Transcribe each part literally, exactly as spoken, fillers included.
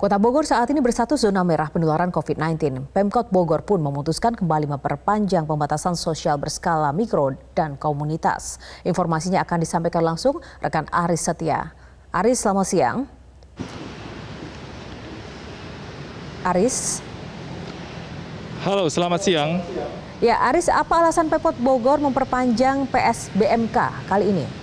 Kota Bogor saat ini berstatus zona merah penularan covid sembilan belas. Pemkot Bogor pun memutuskan kembali memperpanjang pembatasan sosial berskala mikro dan komunitas. Informasinya akan disampaikan langsung rekan Aris Setia. Aris, selamat siang. Aris. Halo, selamat siang. Ya, Aris, apa alasan Pemkot Bogor memperpanjang P S B M K kali ini?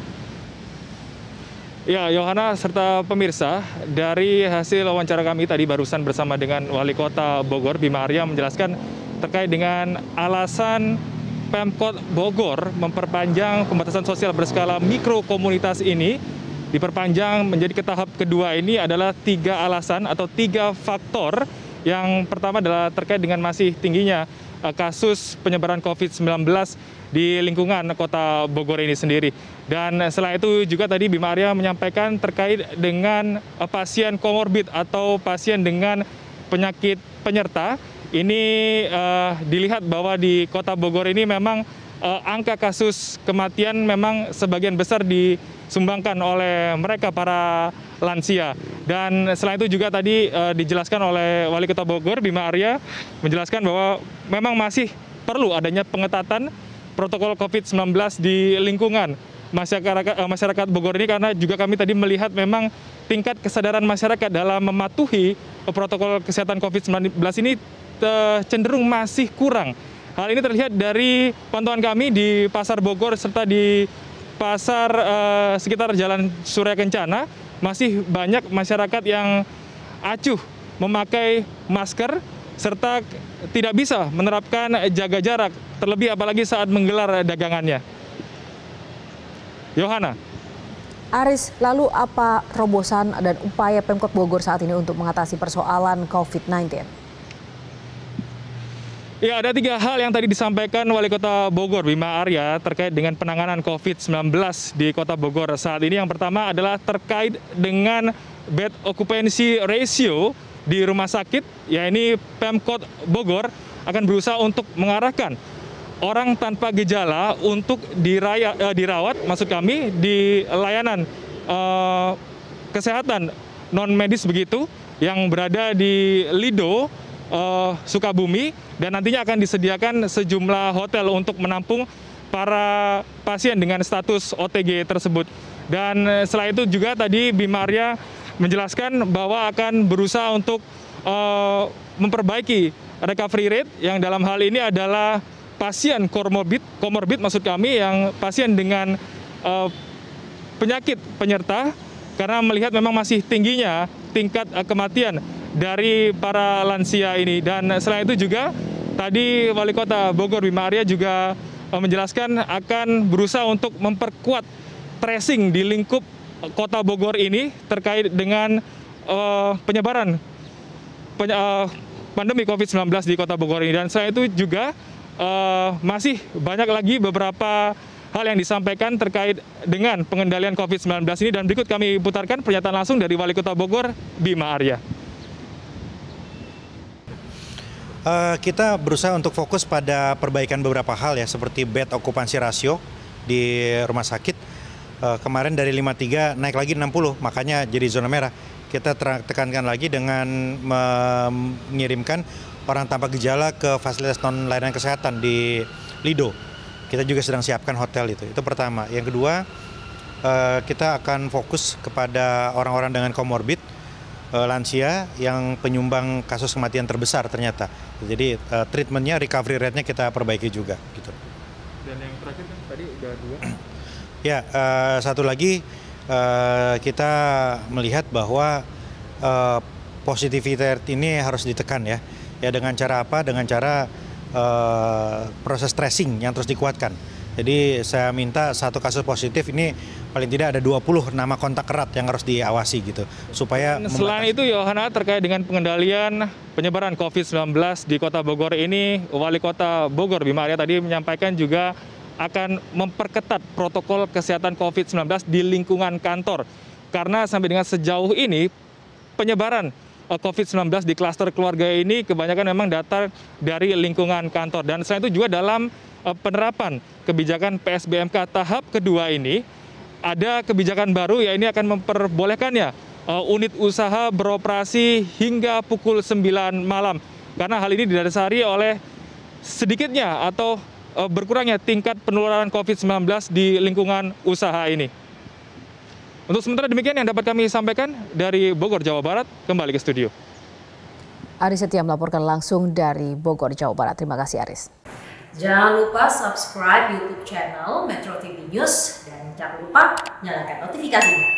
Ya, Yohana serta pemirsa, dari hasil wawancara kami tadi barusan bersama dengan Wali Kota Bogor, Bima Arya, menjelaskan terkait dengan alasan Pemkot Bogor memperpanjang pembatasan sosial berskala mikro komunitas ini, diperpanjang menjadi ke tahap kedua ini adalah tiga alasan atau tiga faktor. Yang pertama adalah terkait dengan masih tingginya kasus penyebaran covid sembilan belas di lingkungan Kota Bogor ini sendiri. Dan selain itu juga tadi Bima Arya menyampaikan terkait dengan pasien komorbid atau pasien dengan penyakit penyerta. Ini uh, dilihat bahwa di Kota Bogor ini memang uh, angka kasus kematian memang sebagian besar disumbangkan oleh mereka para lansia. Dan selain itu juga tadi uh, dijelaskan oleh Wali Kota Bogor, Bima Arya, menjelaskan bahwa memang masih perlu adanya pengetatan protokol covid sembilan belas di lingkungan masyarakat, uh, masyarakat Bogor ini, karena juga kami tadi melihat memang tingkat kesadaran masyarakat dalam mematuhi protokol kesehatan covid sembilan belas ini uh, cenderung masih kurang. Hal ini terlihat dari pantauan kami di Pasar Bogor serta di pasar uh, sekitar Jalan Surya Kencana. Masih banyak masyarakat yang acuh memakai masker serta tidak bisa menerapkan jaga jarak, terlebih apalagi saat menggelar dagangannya. Yohana. Aris, lalu apa terobosan dan upaya Pemkot Bogor saat ini untuk mengatasi persoalan covid sembilan belas? Ya, ada tiga hal yang tadi disampaikan Wali Kota Bogor, Bima Arya, terkait dengan penanganan covid sembilan belas di Kota Bogor saat ini. Yang pertama adalah terkait dengan bed occupancy ratio di rumah sakit. Ya, ini Pemkot Bogor akan berusaha untuk mengarahkan orang tanpa gejala untuk diraya, eh, dirawat, maksud kami, di layanan eh, kesehatan non-medis begitu, yang berada di Lido, Uh, Sukabumi, dan nantinya akan disediakan sejumlah hotel untuk menampung para pasien dengan status O T G tersebut. Dan uh, selain itu juga tadi Bima Arya menjelaskan bahwa akan berusaha untuk uh, memperbaiki recovery rate, yang dalam hal ini adalah pasien komorbid, komorbid maksud kami, yang pasien dengan uh, penyakit penyerta, karena melihat memang masih tingginya tingkat uh, kematian dari para lansia ini. Dan selain itu juga tadi Wali Kota Bogor Bima Arya juga menjelaskan akan berusaha untuk memperkuat tracing di lingkup Kota Bogor ini terkait dengan uh, penyebaran peny uh, pandemi covid sembilan belas di Kota Bogor ini. Dan selain itu juga uh, masih banyak lagi beberapa hal yang disampaikan terkait dengan pengendalian covid sembilan belas ini, dan berikut kami putarkan pernyataan langsung dari Wali Kota Bogor Bima Arya. Uh, kita berusaha untuk fokus pada perbaikan beberapa hal ya, seperti bed okupansi rasio di rumah sakit. Uh, kemarin dari lima puluh tiga naik lagi enam puluh, makanya jadi zona merah. Kita tekankan lagi dengan mengirimkan orang tanpa gejala ke fasilitas non layanan kesehatan di Lido. Kita juga sedang siapkan hotel itu. Itu pertama. Yang kedua, uh, kita akan fokus kepada orang-orang dengan komorbid, lansia yang penyumbang kasus kematian terbesar ternyata. Jadi uh, treatmentnya, recovery rate-nya kita perbaiki juga. Gitu. Dan yang terakhir kan tadi udah dua. Ya, uh, satu lagi uh, kita melihat bahwa uh, positivity rate ini harus ditekan ya. Ya, dengan cara apa? Dengan cara uh, proses tracing yang terus dikuatkan. Jadi saya minta satu kasus positif ini paling tidak ada dua puluh nama kontak erat yang harus diawasi gitu, supaya selain itu Yohana, terkait dengan pengendalian penyebaran covid sembilan belas di Kota Bogor ini, Wali Kota Bogor Bima Arya tadi menyampaikan juga akan memperketat protokol kesehatan covid sembilan belas di lingkungan kantor, karena sampai dengan sejauh ini penyebaran covid sembilan belas di klaster keluarga ini kebanyakan memang datang dari lingkungan kantor. Dan selain itu juga dalam penerapan kebijakan P S B M K tahap kedua ini, ada kebijakan baru, ya ini akan memperbolehkannya uh, unit usaha beroperasi hingga pukul sembilan malam. Karena hal ini didasari oleh sedikitnya atau uh, berkurangnya tingkat penularan covid sembilan belas di lingkungan usaha ini. Untuk sementara demikian yang dapat kami sampaikan dari Bogor, Jawa Barat. Kembali ke studio. Aris Setia melaporkan langsung dari Bogor, Jawa Barat. Terima kasih, Aris. Jangan lupa subscribe YouTube channel Metro T V News dan jangan lupa nyalakan notifikasinya.